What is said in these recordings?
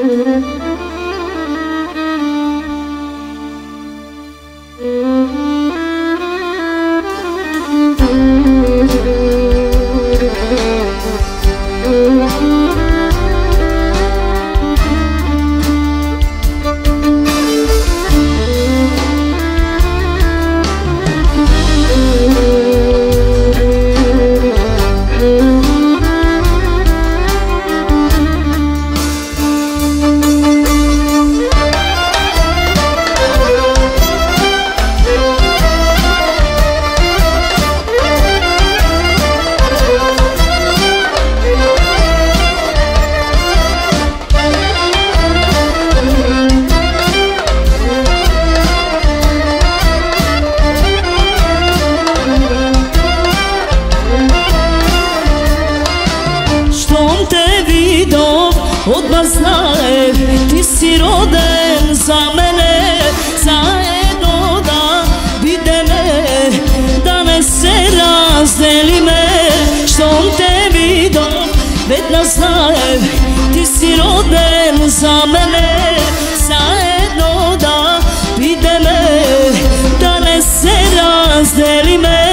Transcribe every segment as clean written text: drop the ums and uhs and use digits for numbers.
Odmah znaje, ti si roden za mene, zajedno da videme, da ne se razdeli me. Što te vidim, vedno znaje, ti si roden za mene, zajedno da videme, da ne se razdeli me.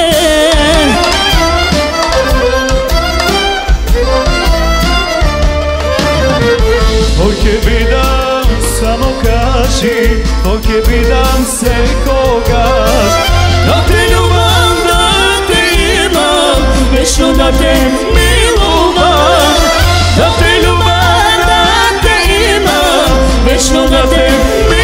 Hoće bidam, samo kaži, hoće bidam se kogaš. Da te ljubam, da te imam, večno da te milujem. Da te ljubam, da te imam, večno da te milujem.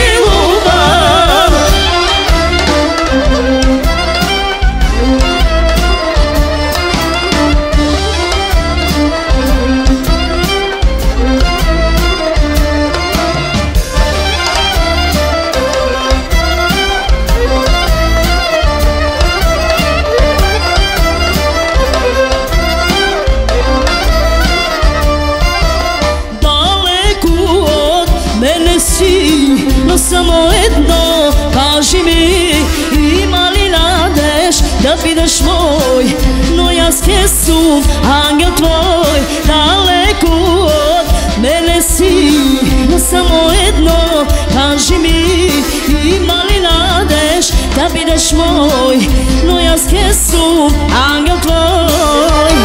No samo jedno kaži mi, ima li nadeš da budeš moj? No ja skesum, angel tvoj, daleko od mene si. No samo jedno kaži mi, ima li nadeš da budeš moj? No ja skesum, angel tvoj.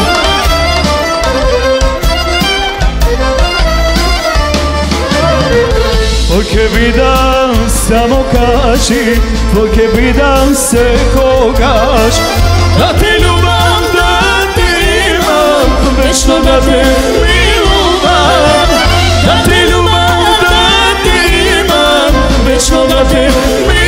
Hoće bidam, samo kaži, hoće bidam se kogaš. Da te ljubam, da te imam, večno da te milujem. Da te ljubam, da te imam, večno da te milujem.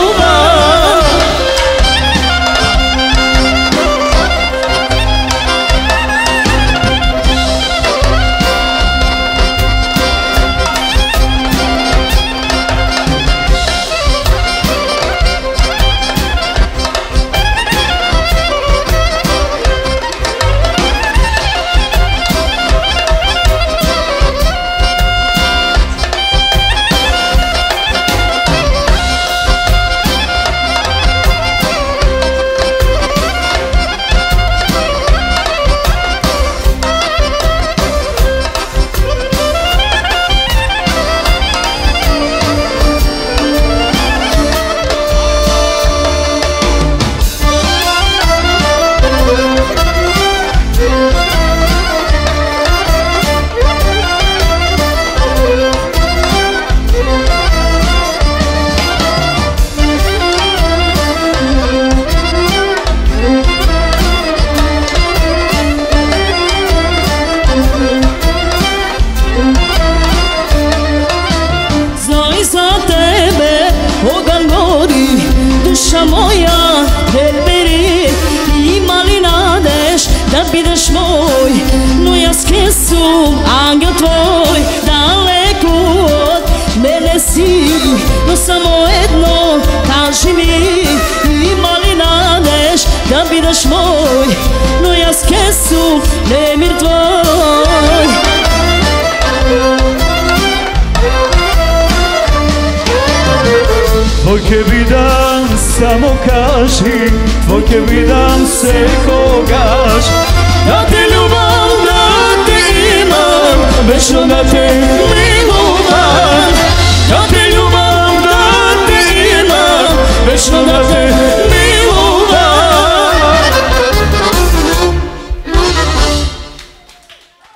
Duša moja, ne beri, ima li nadeš da budeš moj? No ja skesum, angel tvoj, daleko od mene si. No samo jedno kaži mi, ima li nadeš da budeš moj? No ja skesum, nemir tvoj. Hoće bidam, samo kaži, hoće bidam se kogaš. Da te ljubam, da te imam, večno da te